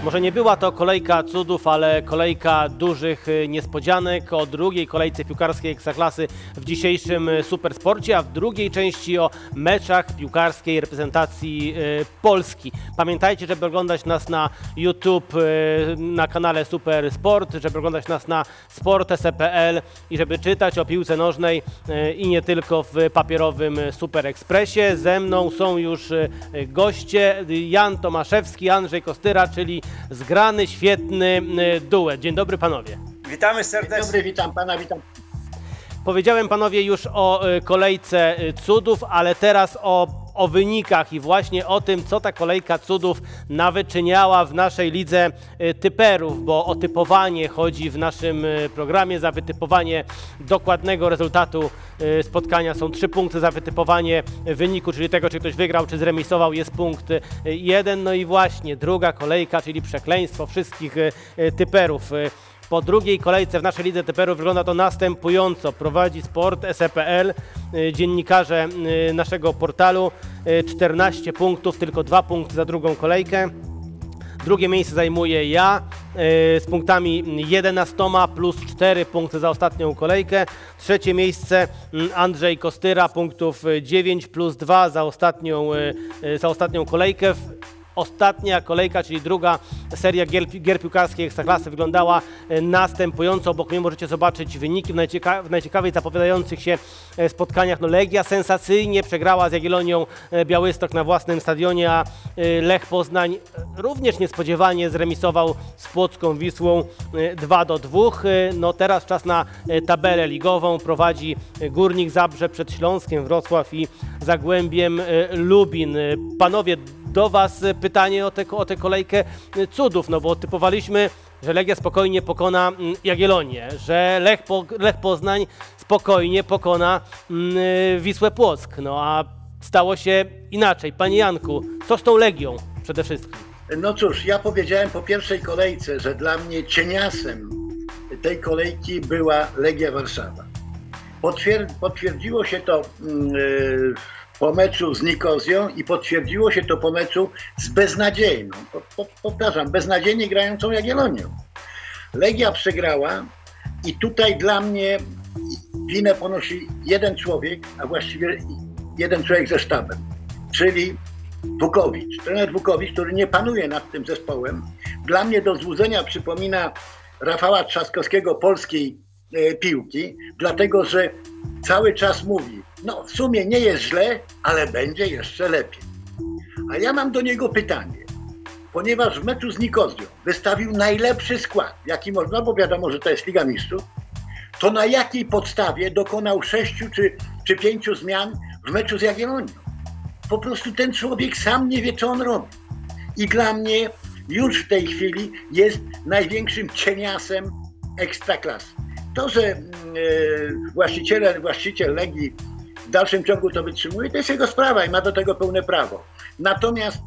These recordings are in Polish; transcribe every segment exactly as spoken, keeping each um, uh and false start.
Może nie była to kolejka cudów, ale kolejka dużych niespodzianek o drugiej kolejce piłkarskiej Ekstraklasy w dzisiejszym Supersporcie, a w drugiej części o meczach piłkarskiej reprezentacji Polski. Pamiętajcie, żeby oglądać nas na YouTube, na kanale Supersport, żeby oglądać nas na sport kropka s e kropka p l i żeby czytać o piłce nożnej i nie tylko w papierowym Super Expressie. Ze mną są już goście, Jan Tomaszewski, Andrzej Kostyra, czyli zgrany, świetny duet. Dzień dobry panowie. Witamy serdecznie. Dzień dobry, witam pana, witam. Powiedziałem panowie już o kolejce cudów, ale teraz o, o wynikach i właśnie o tym, co ta kolejka cudów nawyczyniała w naszej lidze typerów, bo o typowanie chodzi w naszym programie. Za wytypowanie dokładnego rezultatu spotkania są trzy punkty, za wytypowanie wyniku, czyli tego, czy ktoś wygrał, czy zremisował, jest punkt jeden. No i właśnie druga kolejka, czyli przekleństwo wszystkich typerów. Po drugiej kolejce w naszej lidze typerów wygląda to następująco. Prowadzi sport kropka s e kropka p l, dziennikarze naszego portalu, czternaście punktów, tylko dwa punkty za drugą kolejkę. Drugie miejsce zajmuję ja z punktami jedenastoma plus cztery punkty za ostatnią kolejkę. Trzecie miejsce Andrzej Kostyra, punktów dziewięć plus dwa za ostatnią, za ostatnią kolejkę. Ostatnia kolejka, czyli druga seria gier, gier piłkarskich Ekstraklasy wyglądała następująco. Obok mnie możecie zobaczyć wyniki w, najcieka w najciekawiej zapowiadających się spotkaniach. No, Legia sensacyjnie przegrała z Jagiellonią Białystok na własnym stadionie, a Lech Poznań również niespodziewanie zremisował z Płocką Wisłą dwa do dwóch. No, teraz czas na tabelę ligową. Prowadzi Górnik Zabrze przed Śląskiem Wrocław i Zagłębiem Lubin. Panowie, do was pytanie o tę o tę kolejkę cudów, no bo typowaliśmy, że Legia spokojnie pokona Jagiellonię, że Lech, po, Lech Poznań spokojnie pokona mm, Wisłę Płock, no a stało się inaczej. Panie Janku, co z tą Legią przede wszystkim? No cóż, ja powiedziałem po pierwszej kolejce, że dla mnie cieniasem tej kolejki była Legia Warszawa. Potwier potwierdziło się to yy, po meczu z Nikozją i potwierdziło się to po meczu z beznadziejną, po, po, powtarzam, beznadziejnie grającą Jagiellonią. Legia przegrała i tutaj dla mnie winę ponosi jeden człowiek, a właściwie jeden człowiek ze sztabem, czyli Wukowicz. Trener Wukowicz, który nie panuje nad tym zespołem. Dla mnie do złudzenia przypomina Rafała Trzaskowskiego polskiej e, piłki, dlatego że cały czas mówi, no w sumie nie jest źle, ale będzie jeszcze lepiej. A ja mam do niego pytanie, ponieważ w meczu z Nikozją wystawił najlepszy skład, jaki można, bo wiadomo, że to jest Liga Mistrzów, to na jakiej podstawie dokonał sześciu czy, czy pięciu zmian w meczu z Jagiellonią? Po prostu ten człowiek sam nie wie, co on robi. I dla mnie już w tej chwili jest największym cieniasem Ekstraklasy. To, że yy, właściciele, właściciel Legii w dalszym ciągu to wytrzymuje, to jest jego sprawa i ma do tego pełne prawo. Natomiast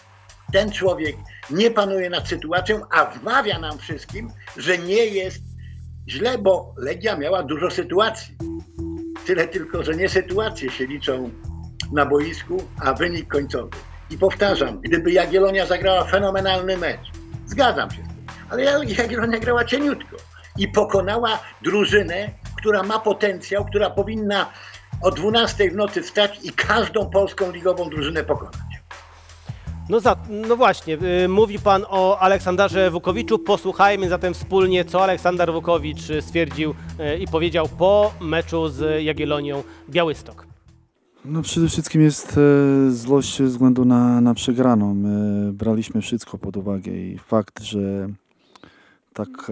ten człowiek nie panuje nad sytuacją, a wmawia nam wszystkim, że nie jest źle, bo Legia miała dużo sytuacji. Tyle tylko, że nie sytuacje się liczą na boisku, a wynik końcowy. I powtarzam, gdyby Jagiellonia zagrała fenomenalny mecz, zgadzam się z tym, ale Jagiellonia grała cieniutko i pokonała drużynę, która ma potencjał, która powinna o dwunastej w nocy wstać i każdą polską ligową drużynę pokonać. No, za, no właśnie, y, mówi pan o Aleksandarze Wukowiczu. Posłuchajmy zatem wspólnie, co Aleksander Wukowicz stwierdził y, i powiedział po meczu z Jagiellonią Białystok. No przede wszystkim jest e, złość ze względu na, na przegraną. My braliśmy wszystko pod uwagę i fakt, że tak e,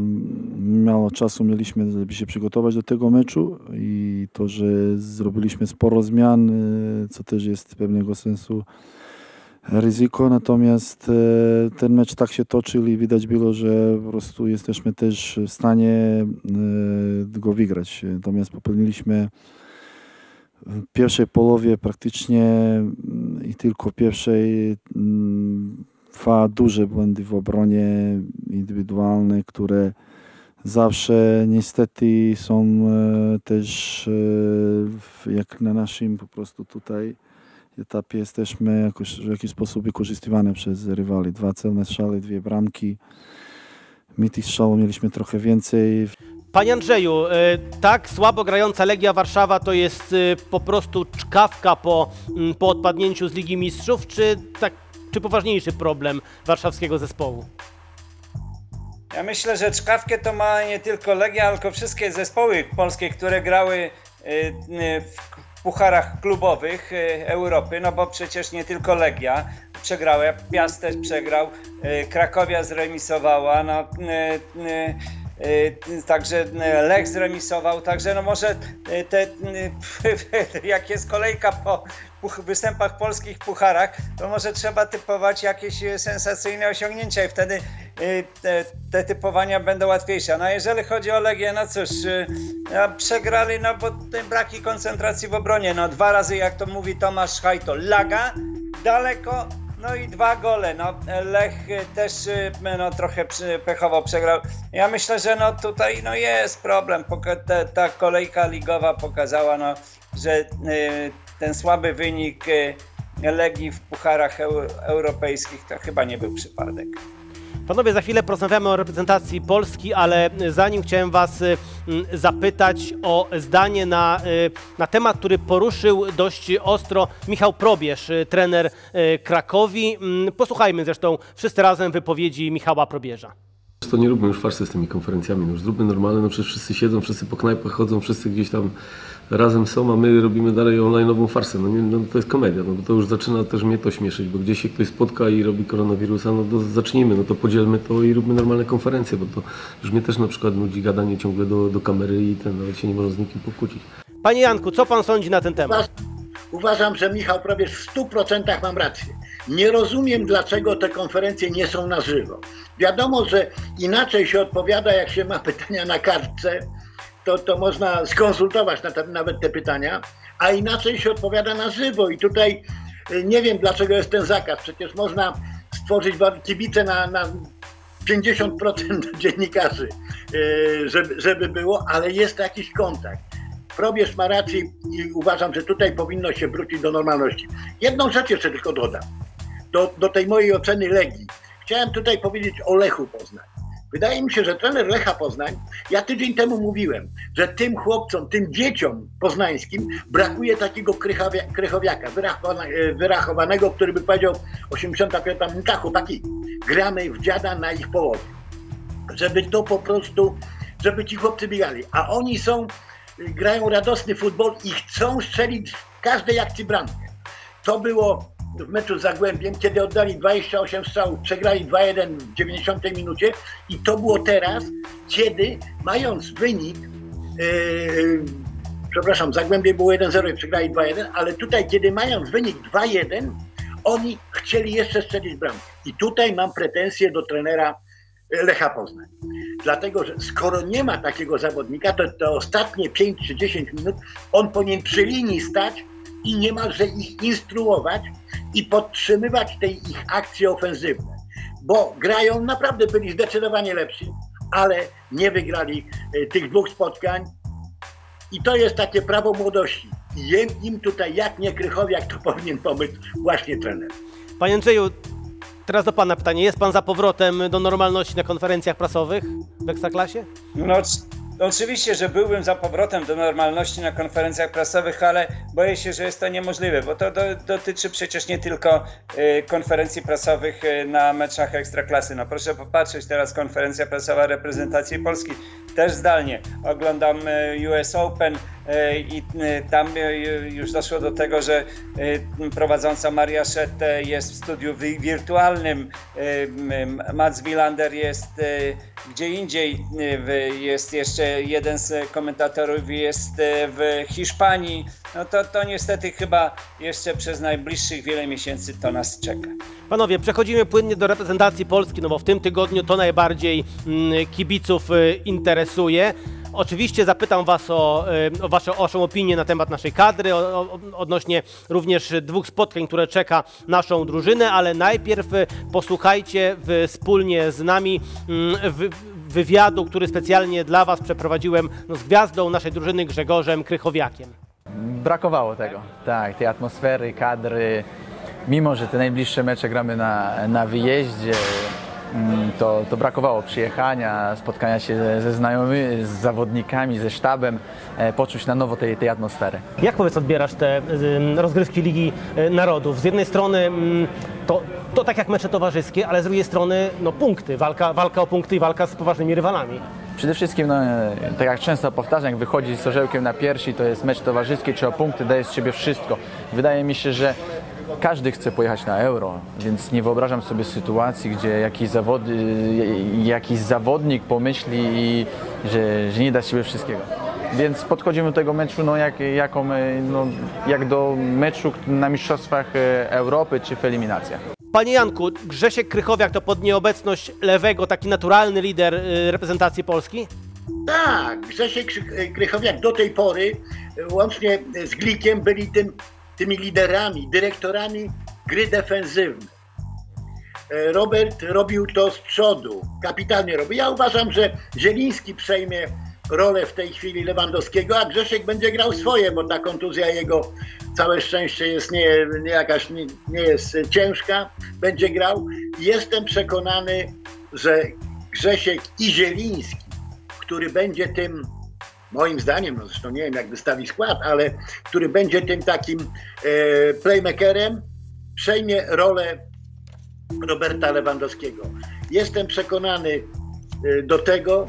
mało czasu mieliśmy, żeby się przygotować do tego meczu i to, że zrobiliśmy sporo zmian, e, co też jest pewnego sensu ryzyko, natomiast e, ten mecz tak się toczył i widać było, że po prostu jesteśmy też w stanie e, go wygrać. Natomiast popełniliśmy w pierwszej połowie praktycznie i tylko w pierwszej dwa duże błędy w obronie indywidualne, które zawsze niestety są też jak na naszym po prostu tutaj etapie jesteśmy jakoś, w jakiś sposób wykorzystywani przez rywali. Dwa celne strzały, dwie bramki. My tych strzałów mieliśmy trochę więcej. Panie Andrzeju, tak słabo grająca Legia Warszawa to jest po prostu czkawka po, po odpadnięciu z Ligi Mistrzów, czy, tak, czy poważniejszy problem warszawskiego zespołu? Ja myślę, że czkawkę to ma nie tylko Legia, tylko wszystkie zespoły polskie, które grały w pucharach klubowych Europy, no bo przecież nie tylko Legia przegrała, Piast też przegrał, Krakowia zremisowała, no także Lech zremisował, także no może te, jak jest kolejka po występach polskich w pucharach, to może trzeba typować jakieś sensacyjne osiągnięcia i wtedy te, te typowania będą łatwiejsze. No jeżeli chodzi o Legię, no cóż, no przegrali, no bo te braki koncentracji w obronie, no dwa razy, jak to mówi Tomasz Hajto, laga, daleko, no i dwa gole. No, Lech też no, trochę pechowo przegrał. Ja myślę, że no, tutaj no, jest problem. Ta, ta kolejka ligowa pokazała, no, że y, ten słaby wynik y, Legii w pucharach eu, europejskich to chyba nie był przypadek. Panowie, za chwilę porozmawiamy o reprezentacji Polski, ale zanim chciałem was zapytać o zdanie na, na temat, który poruszył dość ostro Michał Probierz, trener Krakowi. Posłuchajmy zresztą wszyscy razem wypowiedzi Michała Probierza. To nie róbmy już farsy z tymi konferencjami, no już zróbmy normalne, no przecież wszyscy siedzą, wszyscy po knajpach chodzą, wszyscy gdzieś tam razem są, a my robimy dalej online'ową farsę. No, nie, no to jest komedia, no bo to już zaczyna też mnie to śmieszyć, bo gdzieś się ktoś spotka i robi koronawirusa, no to zacznijmy, no to podzielmy to i róbmy normalne konferencje, bo to już mnie też na przykład nudzi gadanie ciągle do, do kamery i ten, nawet się nie można z nikim pokłócić. Panie Janku, co pan sądzi na ten temat? Uważam, że Michał Probierz w stu procentach mam rację. Nie rozumiem, dlaczego te konferencje nie są na żywo. Wiadomo, że inaczej się odpowiada, jak się ma pytania na kartce, to, to można skonsultować na te, nawet te pytania, a inaczej się odpowiada na żywo. I tutaj nie wiem, dlaczego jest ten zakaz. Przecież można stworzyć kibice na, na pięćdziesiąt procent dziennikarzy, żeby, żeby było, ale jest jakiś kontakt. Probierz ma rację i uważam, że tutaj powinno się wrócić do normalności. Jedną rzecz jeszcze tylko dodam, do, do tej mojej oceny Legii. Chciałem tutaj powiedzieć o Lechu Poznań. Wydaje mi się, że trener Lecha Poznań, ja tydzień temu mówiłem, że tym chłopcom, tym dzieciom poznańskim brakuje takiego krychowia, krychowiaka, wyrachowanego, który by powiedział osiemdziesiąta piąta minuta, chłopaki, gramy w dziada na ich połowie. Żeby to po prostu, żeby ci chłopcy biegali. A oni są, grają radosny futbol i chcą strzelić w każdej akcji bramkę. To było w meczu z Zagłębiem, kiedy oddali dwadzieścia osiem strzałów, przegrali dwa jeden w dziewięćdziesiątej minucie i to było teraz, kiedy mając wynik, yy, przepraszam, Zagłębie było jeden zero i przegrali dwa jeden, ale tutaj, kiedy mając wynik dwa jeden, oni chcieli jeszcze strzelić bramkę. I tutaj mam pretensje do trenera Lecha Poznań. Dlatego, że skoro nie ma takiego zawodnika, to te ostatnie pięć czy dziesięć minut on powinien przy linii stać i niemalże ich instruować i podtrzymywać tej ich akcje ofensywne. Bo grają, naprawdę byli zdecydowanie lepsi, ale nie wygrali y, tych dwóch spotkań. I to jest takie prawo młodości. I im tutaj jak nie Krychowiak, to powinien pomóc właśnie trener. Panie Andrzeju, teraz do pana pytanie. Jest pan za powrotem do normalności na konferencjach prasowych w Ekstraklasie? No, oczywiście, że byłbym za powrotem do normalności na konferencjach prasowych, ale boję się, że jest to niemożliwe, bo to do, dotyczy przecież nie tylko y, konferencji prasowych y, na meczach Ekstraklasy. No proszę popatrzeć, teraz konferencja prasowa reprezentacji Polski, też zdalnie. Oglądam y, U S Open y, i y, tam y, już doszło do tego, że y, prowadząca Maria Szette jest w studiu wi wirtualnym, y, y, Mats Wilander jest y, gdzie indziej, y, jest jeszcze jeden z komentatorów jest w Hiszpanii, no to, to niestety chyba jeszcze przez najbliższych wiele miesięcy to nas czeka. Panowie, przechodzimy płynnie do reprezentacji Polski, no bo w tym tygodniu to najbardziej mm, kibiców y, interesuje. Oczywiście zapytam was o, y, o waszą, waszą opinię na temat naszej kadry, o, o, odnośnie również dwóch spotkań, które czeka naszą drużynę, ale najpierw y, posłuchajcie y, wspólnie z nami y, w, wywiadu, który specjalnie dla was przeprowadziłem no, z gwiazdą naszej drużyny Grzegorzem Krychowiakiem. brakowało tego, tak, tej atmosfery, kadry. Mimo że te najbliższe mecze gramy na, na wyjeździe, to, to brakowało przyjechania, spotkania się ze znajomymi, z zawodnikami, ze sztabem, poczuć na nowo tej, tej atmosfery. Jak powiedz odbierasz te rozgrywki Ligi Narodów? Z jednej strony to, to tak jak mecze towarzyskie, ale z drugiej strony no, punkty, walka, walka o punkty i walka z poważnymi rywalami. Przede wszystkim, no, tak jak często powtarzam, jak wychodzi z orzełkiem na piersi, to jest mecz towarzyski, czy o punkty daje z siebie wszystko. Wydaje mi się, że każdy chce pojechać na Euro, więc nie wyobrażam sobie sytuacji, gdzie jakiś, zawody, jakiś zawodnik pomyśli, że, że nie da z siebie wszystkiego. Więc podchodzimy do tego meczu no, jak, jaką, no, jak do meczu na Mistrzostwach Europy czy w eliminacjach. Panie Janku, Grzesiek Krychowiak to pod nieobecność Lewego taki naturalny lider reprezentacji Polski? Tak, Grzesiek Krychowiak do tej pory łącznie z Glikiem byli tym, tymi liderami, dyrektorami gry defensywnej. Robert robił to z przodu, kapitalnie robił. Ja uważam, że Zieliński przejmie rolę w tej chwili Lewandowskiego, a Grzesiek będzie grał swoje, bo ta kontuzja jego, całe szczęście, jest nie, nie jakaś, nie, nie jest ciężka, będzie grał. Jestem przekonany, że Grzesiek i Zieliński, który będzie tym, moim zdaniem, no zresztą nie wiem jak wystawi skład, ale który będzie tym takim e, playmakerem, przejmie rolę Roberta Lewandowskiego. Jestem przekonany e, do tego,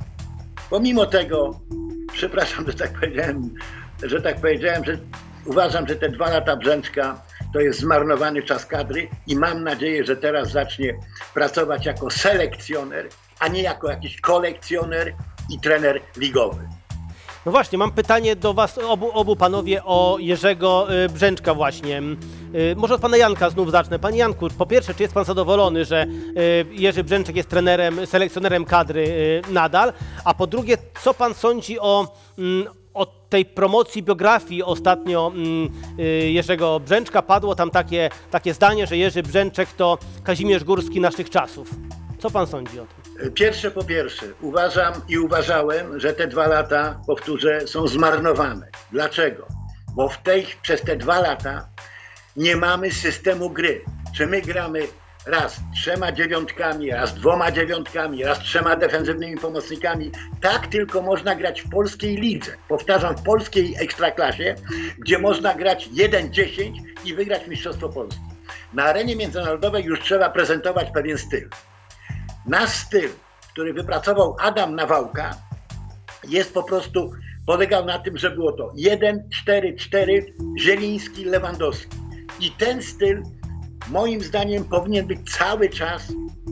pomimo tego, przepraszam, że tak powiedziałem, że tak powiedziałem, że uważam, że te dwa lata Brzęczka to jest zmarnowany czas kadry i mam nadzieję, że teraz zacznie pracować jako selekcjoner, a nie jako jakiś kolekcjoner i trener ligowy. No właśnie, mam pytanie do was obu, obu panowie o Jerzego Brzęczka właśnie. Może od pana Janka znów zacznę. Panie Janku, po pierwsze, czy jest pan zadowolony, że Jerzy Brzęczek jest trenerem, selekcjonerem kadry nadal? A po drugie, co pan sądzi o, o tej promocji biografii ostatnio Jerzego Brzęczka? Padło tam takie, takie zdanie, że Jerzy Brzęczek to Kazimierz Górski naszych czasów. Co pan sądzi o tym? Pierwsze po pierwsze, uważam i uważałem, że te dwa lata, powtórzę, są zmarnowane. Dlaczego? Bo w tej, przez te dwa lata nie mamy systemu gry. Czy my gramy raz trzema dziewiątkami, raz dwoma dziewiątkami, raz trzema defensywnymi pomocnikami. Tak tylko można grać w polskiej lidze. Powtarzam, w polskiej ekstraklasie, gdzie można grać jeden dziesięć i wygrać Mistrzostwo Polski. Na arenie międzynarodowej już trzeba prezentować pewien styl. Nasz styl, który wypracował Adam Nawałka, jest po prostu, polegał na tym, że było to jeden cztery cztery, Zieliński, Lewandowski. I ten styl, moim zdaniem, powinien być cały czas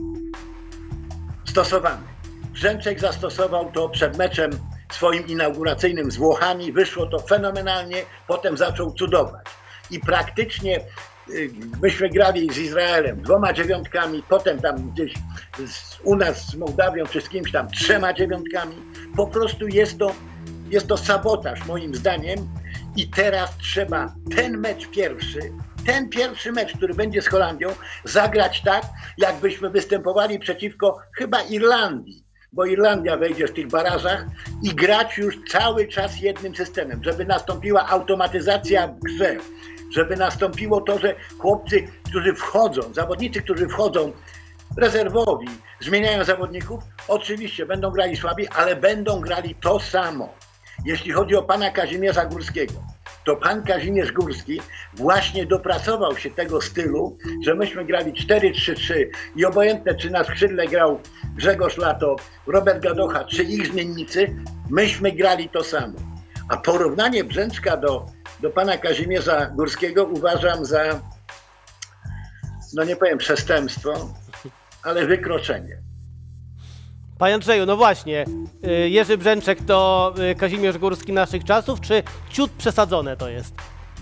stosowany. Brzęczek zastosował to przed meczem swoim inauguracyjnym z Włochami, wyszło to fenomenalnie, potem zaczął cudować. I praktycznie myśmy grali z Izraelem dwoma dziewiątkami, potem tam gdzieś z, u nas z Mołdawią czy z kimś tam trzema dziewiątkami. Po prostu jest to, jest to sabotaż moim zdaniem i teraz trzeba ten mecz pierwszy, ten pierwszy mecz, który będzie z Holandią, zagrać tak, jakbyśmy występowali przeciwko chyba Irlandii, bo Irlandia wejdzie w tych barażach i grać już cały czas jednym systemem, żeby nastąpiła automatyzacja w grze. Żeby nastąpiło to, że chłopcy, którzy wchodzą, zawodnicy, którzy wchodzą rezerwowi, zmieniają zawodników, oczywiście będą grali słabiej, ale będą grali to samo. Jeśli chodzi o pana Kazimierza Górskiego, to pan Kazimierz Górski właśnie dopracował się tego stylu, że myśmy grali cztery trzy trzy i obojętne, czy na skrzydle grał Grzegorz Lato, Robert Gadocha, czy ich zmiennicy, myśmy grali to samo. A porównanie Brzęczka do do pana Kazimierza Górskiego uważam za, no nie powiem przestępstwo, ale wykroczenie. Panie Andrzeju, no właśnie, Jerzy Brzęczek to Kazimierz Górski naszych czasów, czy ciut przesadzone to jest?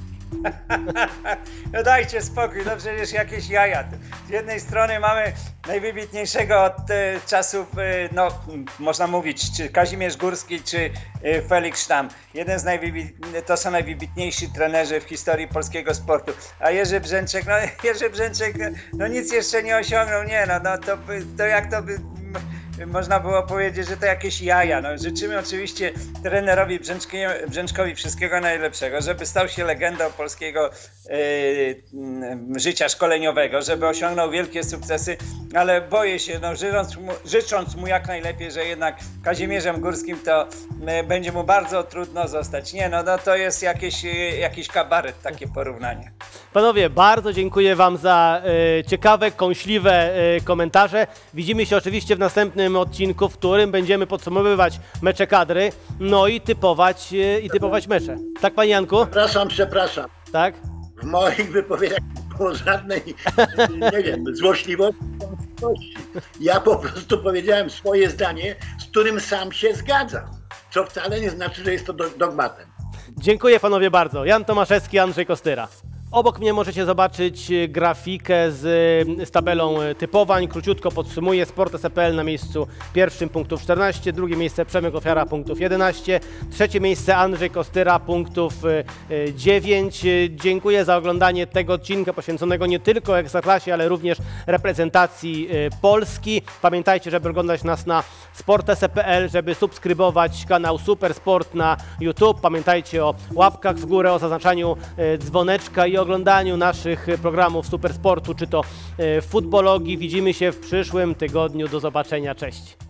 No dajcie spokój, no przecież jakieś jaja. Z jednej strony mamy najwybitniejszego od e, czasów, e, no można mówić, czy Kazimierz Górski, czy e, Felix Sztam. Jeden z najwybitniejszych, to są najwybitniejsi trenerzy w historii polskiego sportu. A Jerzy Brzęczek, no Jerzy Brzęczek, no nic jeszcze nie osiągnął, nie no, no to, to jak to by... można było powiedzieć, że to jakieś jaja. No, życzymy oczywiście trenerowi Brzęczki- Brzęczkowi wszystkiego najlepszego, żeby stał się legendą polskiego yy, życia szkoleniowego, żeby osiągnął wielkie sukcesy, ale boję się, no, życząc, mu, życząc mu jak najlepiej, że jednak Kazimierzem Górskim to yy, będzie mu bardzo trudno zostać. Nie, no, no to jest jakieś, yy, jakiś kabaret, takie porównanie. Panowie, bardzo dziękuję wam za y, ciekawe, kąśliwe y, komentarze. Widzimy się oczywiście w następnym odcinku, w którym będziemy podsumowywać mecze kadry, no i typować, y, i typować mecze. Tak, panie Janku? Przepraszam, przepraszam. Tak? W moich wypowiedziach nie było żadnej, nie wiem, złośliwości. Ja po prostu powiedziałem swoje zdanie, z którym sam się zgadzam. Co wcale nie znaczy, że jest to dogmatem. Dziękuję panowie bardzo. Jan Tomaszewski, Andrzej Kostyra. Obok mnie możecie zobaczyć grafikę z, z tabelą typowań. Króciutko podsumuję. Sport kropka p l na miejscu pierwszym, punktów czternaście, drugie miejsce Przemek Ofiara, punktów jedenaście, trzecie miejsce Andrzej Kostyra, punktów dziewięć. Dziękuję za oglądanie tego odcinka poświęconego nie tylko Ekstraklasie, ale również reprezentacji Polski. Pamiętajcie, żeby oglądać nas na sport kropka p l, żeby subskrybować kanał Super Sport na YouTube. Pamiętajcie o łapkach w górę, o zaznaczaniu dzwoneczka i oglądaniu naszych programów Supersportu, czy to futbologii. Widzimy się w przyszłym tygodniu. Do zobaczenia. Cześć.